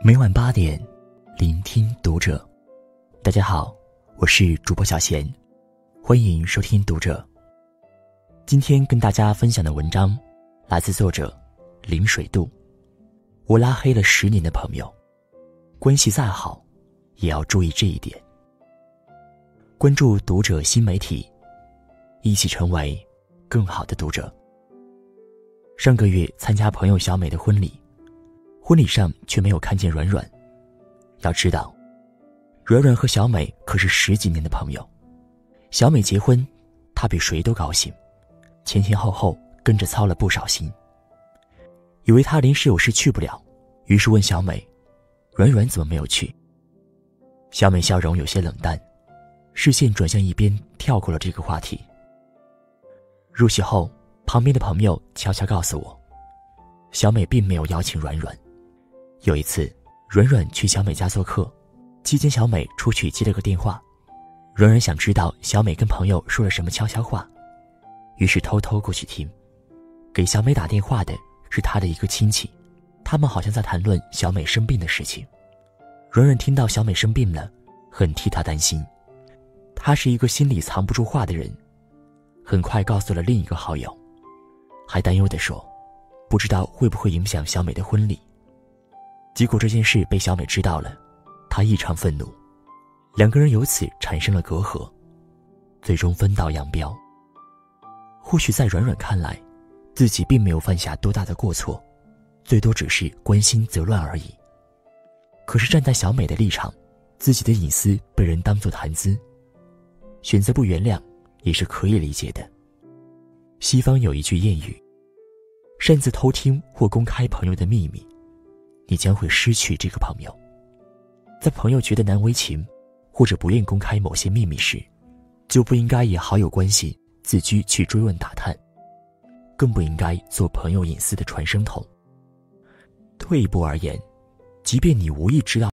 每晚8点，聆听读者。大家好，我是主播小贤，欢迎收听读者。今天跟大家分享的文章来自作者林水渡。我拉黑了10年的朋友，关系再好也要注意这一点。关注读者新媒体，一起成为更好的读者。上个月参加朋友小美的婚礼，婚礼上却没有看见软软。要知道，软软和小美可是10几年的朋友，小美结婚她比谁都高兴，前前后后跟着操了不少心。以为她临时有事去不了，于是问小美，软软怎么没有去？小美笑容有些冷淡，视线转向一边，跳过了这个话题。入席后，旁边的朋友悄悄告诉我，小美并没有邀请软软。有一次，软软去小美家做客，期间小美出去接了个电话，软软想知道小美跟朋友说了什么悄悄话，于是偷偷过去听。给小美打电话的是她的一个亲戚，他们好像在谈论小美生病的事情。软软听到小美生病了，很替她担心。她是一个心里藏不住话的人，很快告诉了另一个好友，还担忧地说，不知道会不会影响小美的婚礼。结果这件事被小美知道了，她异常愤怒，两个人由此产生了隔阂，最终分道扬镳。或许在软软看来，自己并没有犯下多大的过错，最多只是关心则乱而已。可是站在小美的立场，自己的隐私被人当作谈资，选择不原谅也是可以理解的。西方有一句谚语，擅自偷听或公开朋友的秘密，你将会失去这个朋友。在朋友觉得难为情或者不愿公开某些秘密时，就不应该以好友关系自居去追问打探，更不应该做朋友隐私的传声筒。退一步而言，即便你无意知道